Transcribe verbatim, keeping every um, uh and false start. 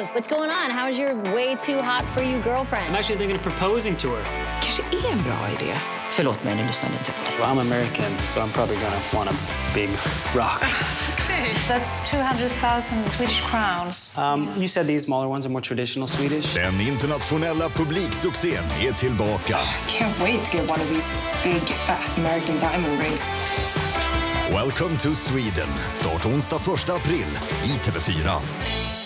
What's going on? How's your way too hot for you girlfriend? I'm actually thinking of proposing to her. Kanske är en bra idé. Förlåt mig, nu lyssnade inte på dig. Well, I'm American, so I'm probably gonna want a big rock. Okay. That's two hundred thousand Swedish crowns. Um, you said these smaller ones are more traditional Swedish. Den internationella publiksuccén är tillbaka. Can't wait to get one of these big, fat American diamond rings. Welcome to Sweden. Start onsdag första april i T V fyra.